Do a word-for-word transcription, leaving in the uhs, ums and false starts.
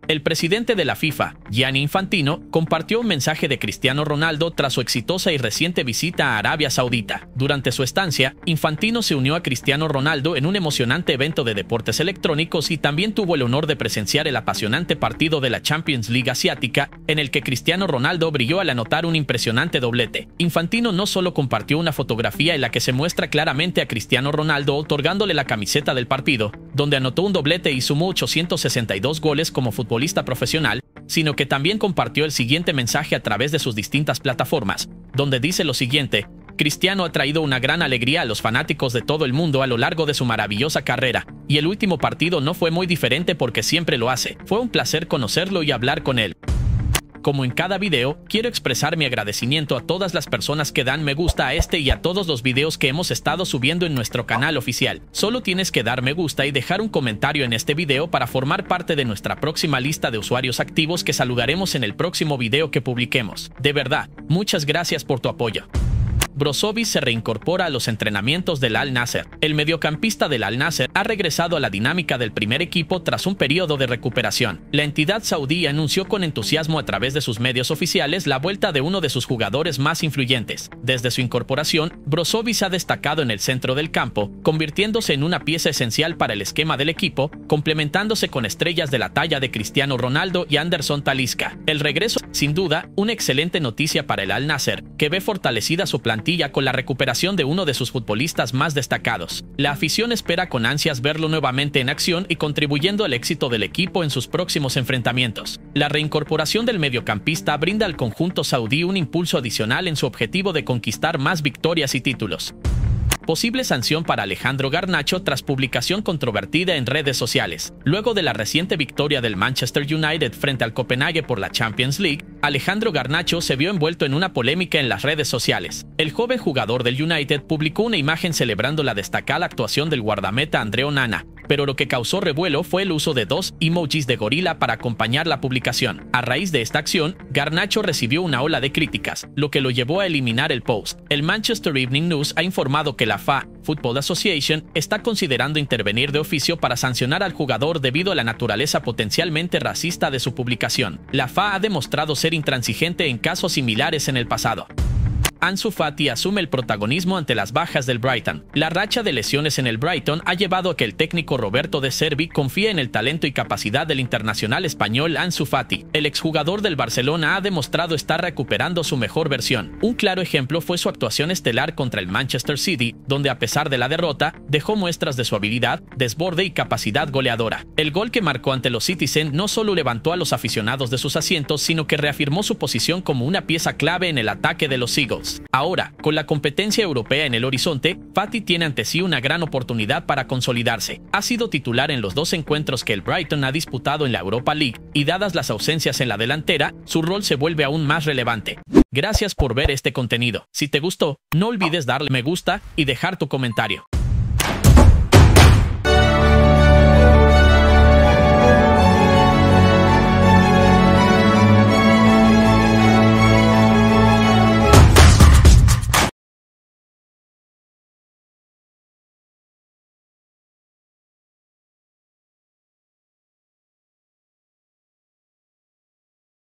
El presidente de la FIFA, Gianni Infantino, compartió un mensaje de Cristiano Ronaldo tras su exitosa y reciente visita a Arabia Saudita. Durante su estancia, Infantino se unió a Cristiano Ronaldo en un emocionante evento de deportes electrónicos y también tuvo el honor de presenciar el apasionante partido de la Champions League asiática, en el que Cristiano Ronaldo brilló al anotar un impresionante doblete. Infantino no solo compartió una fotografía en la que se muestra claramente a Cristiano Ronaldo otorgándole la camiseta del partido, donde anotó un doblete y sumó ochocientos sesenta y dos goles como futbolista profesional, sino que también compartió el siguiente mensaje a través de sus distintas plataformas, donde dice lo siguiente: Cristiano ha traído una gran alegría a los fanáticos de todo el mundo a lo largo de su maravillosa carrera, y el último partido no fue muy diferente porque siempre lo hace. Fue un placer conocerlo y hablar con él. Como en cada video, quiero expresar mi agradecimiento a todas las personas que dan me gusta a este y a todos los videos que hemos estado subiendo en nuestro canal oficial. Solo tienes que dar me gusta y dejar un comentario en este video para formar parte de nuestra próxima lista de usuarios activos que saludaremos en el próximo video que publiquemos. De verdad, muchas gracias por tu apoyo. Brozovic se reincorpora a los entrenamientos del Al-Nassr. El mediocampista del Al-Nassr ha regresado a la dinámica del primer equipo tras un periodo de recuperación. La entidad saudí anunció con entusiasmo a través de sus medios oficiales la vuelta de uno de sus jugadores más influyentes. Desde su incorporación, Brozovic ha destacado en el centro del campo, convirtiéndose en una pieza esencial para el esquema del equipo, complementándose con estrellas de la talla de Cristiano Ronaldo y Anderson Talisca. El regreso, sin duda, una excelente noticia para el Al-Nassr, que ve fortalecida su plantilla con la recuperación de uno de sus futbolistas más destacados. La afición espera con ansias verlo nuevamente en acción y contribuyendo al éxito del equipo en sus próximos enfrentamientos. La reincorporación del mediocampista brinda al conjunto saudí un impulso adicional en su objetivo de conquistar más victorias y títulos. Posible sanción para Alejandro Garnacho tras publicación controvertida en redes sociales. Luego de la reciente victoria del Manchester United frente al Copenhague por la Champions League, Alejandro Garnacho se vio envuelto en una polémica en las redes sociales. El joven jugador del United publicó una imagen celebrando la destacada actuación del guardameta André Onana, pero lo que causó revuelo fue el uso de dos emojis de gorila para acompañar la publicación. A raíz de esta acción, Garnacho recibió una ola de críticas, lo que lo llevó a eliminar el post. El Manchester Evening News ha informado que la F A, Football Association, está considerando intervenir de oficio para sancionar al jugador debido a la naturaleza potencialmente racista de su publicación. La F A ha demostrado ser intransigente en casos similares en el pasado. Ansu Fati asume el protagonismo ante las bajas del Brighton. La racha de lesiones en el Brighton ha llevado a que el técnico Roberto De Zerbi confíe en el talento y capacidad del internacional español Ansu Fati. El exjugador del Barcelona ha demostrado estar recuperando su mejor versión. Un claro ejemplo fue su actuación estelar contra el Manchester City, donde a pesar de la derrota, dejó muestras de su habilidad, desborde y capacidad goleadora. El gol que marcó ante los Citizen no solo levantó a los aficionados de sus asientos, sino que reafirmó su posición como una pieza clave en el ataque de los Eagles. Ahora, con la competencia europea en el horizonte, Fati tiene ante sí una gran oportunidad para consolidarse. Ha sido titular en los dos encuentros que el Brighton ha disputado en la Europa League, y dadas las ausencias en la delantera, su rol se vuelve aún más relevante. Gracias por ver este contenido. Si te gustó, no olvides darle me gusta y dejar tu comentario.